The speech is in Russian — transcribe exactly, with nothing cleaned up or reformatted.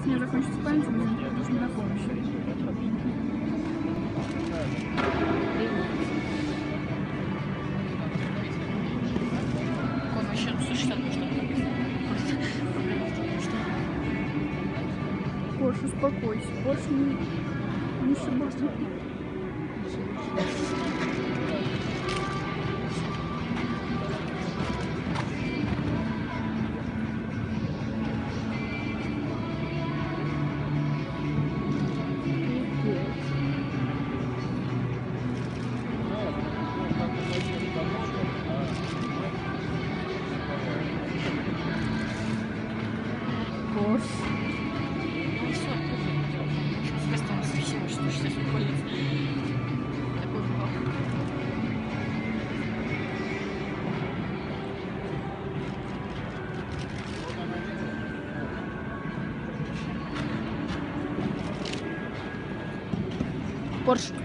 у меня закончится память, мне нужно на помощь. Он вообще сто шестьдесят можно. Проблема в том, что... Порш, успокойся. Порш, не, не шибаться. Порш. Ну все, сейчас с костом совсем сто шестьдесят уходит. Такой баб. Порш.